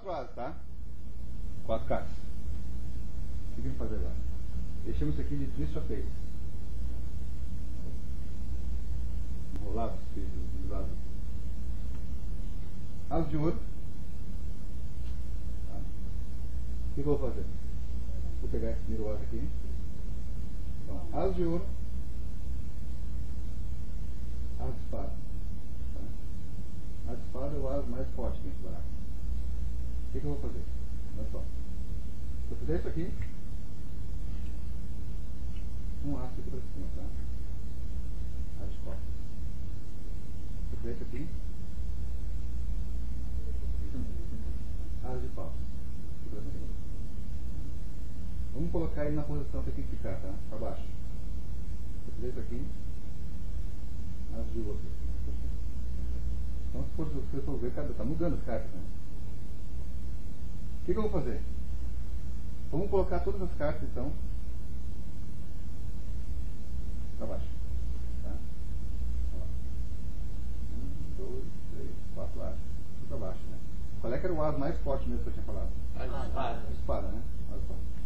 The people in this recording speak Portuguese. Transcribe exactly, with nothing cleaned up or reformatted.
quatro asas, tá? Quatro cartas. O que ele fazer agora? Deixamos isso aqui de twist of fate. Enrolado, deslizado. As de ouro. Tá? O que eu vou fazer? Vou pegar esse primeiro as aqui. Então, as de ouro. As de espada. Tá? A de espada é o as mais forte que a gente baralha. O que, que eu vou fazer? Olha só. Se eu fizer isso aqui, um aço aqui para cima, tá? As de copa. Se eu fizer isso aqui, as de pau. Vamos colocar ele na posição que tem que ficar, tá? Para baixo. Se eu fizer isso aqui, as de ouro. Então, se for resolver, está mudando as cartas, né? O que, que eu vou fazer? Vamos colocar todas as cartas, então, para baixo. Tá? Um, dois, três, quatro as. Para baixo, né? Qual é que era o as mais forte mesmo que eu tinha falado? A espada. A espada, né? Olha só.